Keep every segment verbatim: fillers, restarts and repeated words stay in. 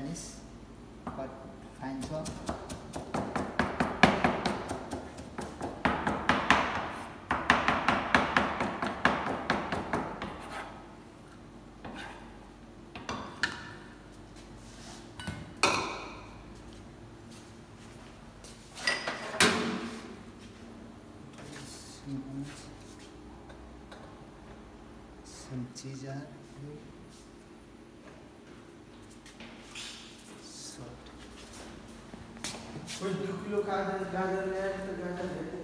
Chinese, but fine job. Some cheese are here. Salt. कुछ दो kilo गाजर गाजर ले आए तो गाजर लेते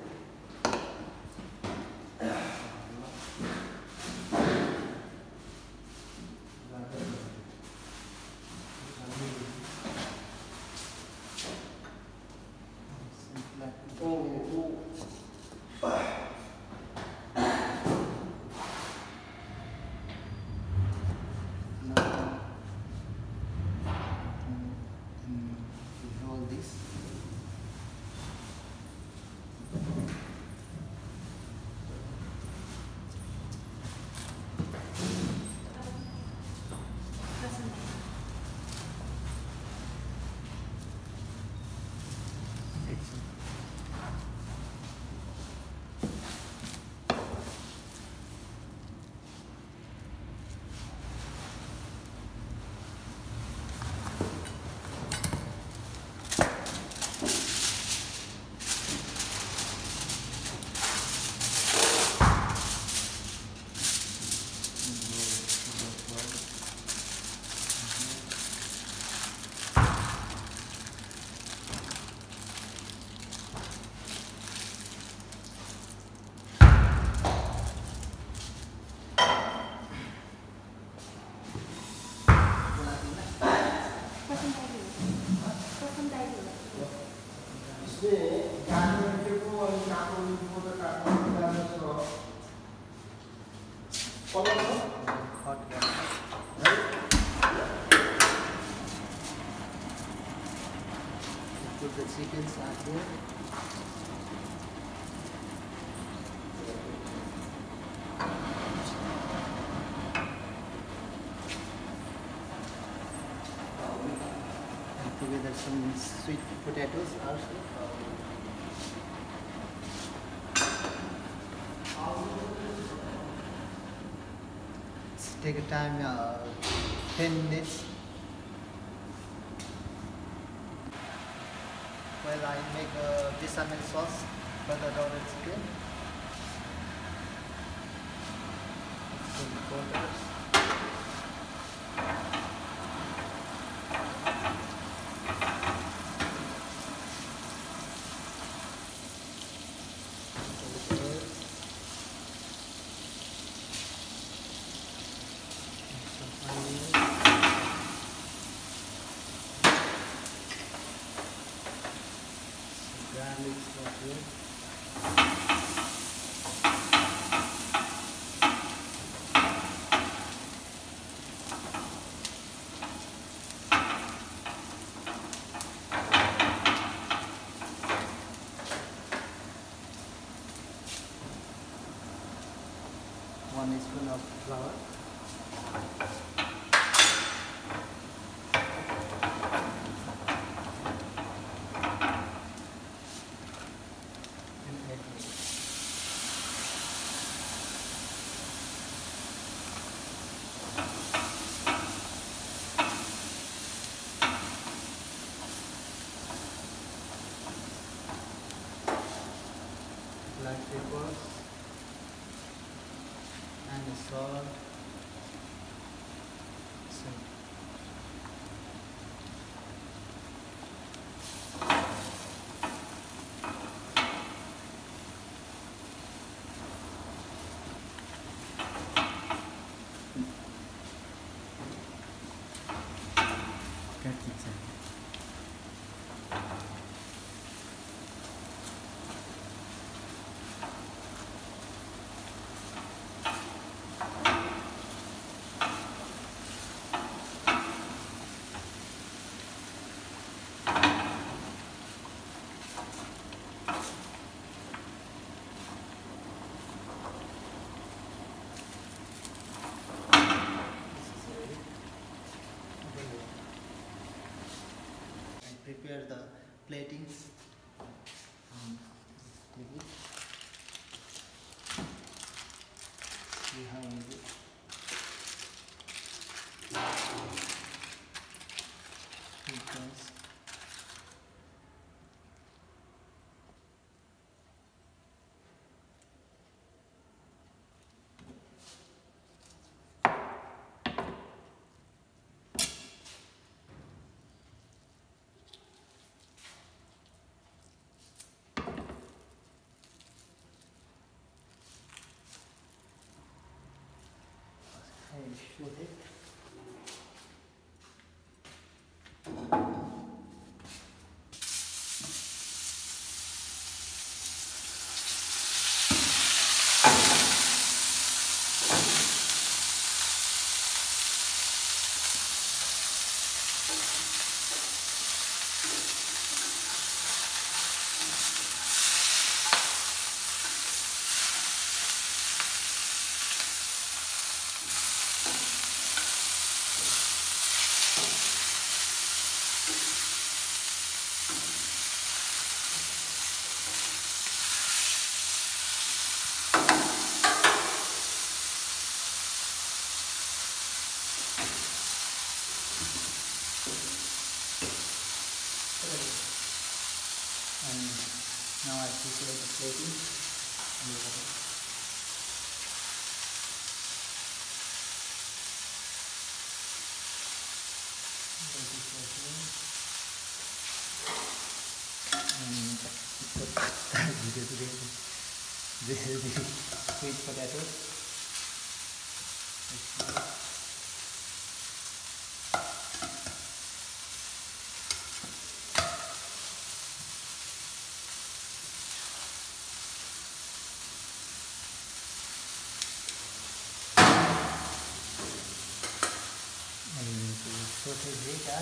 Put the chickens out here. And together some sweet potatoes also. Take a time, uh, ten minutes. Well, I make a bechamel sauce for the roasted chicken. Some potatoes. Garlic right here. One teaspoon of flour. Black peppers and the salt. So that's it. plating. Um, take it behind it. Sequence. And shoot it. And now I prepare the plating and look at it. And the pasta, this is the sweet potato. And to saute that.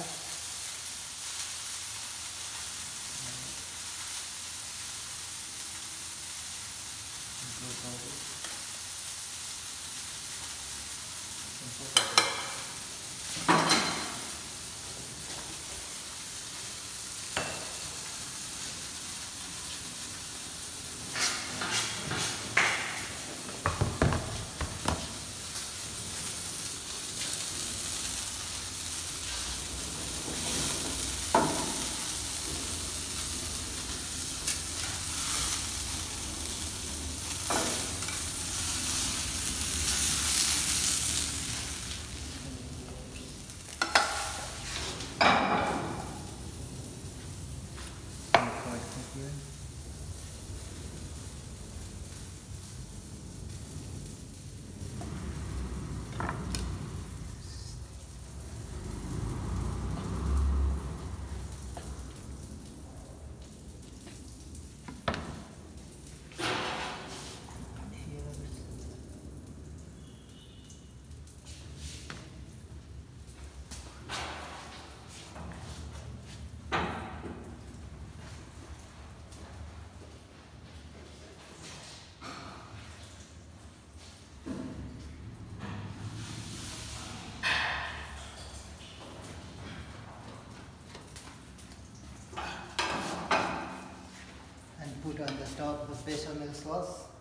Put on the top the bechamel sauce.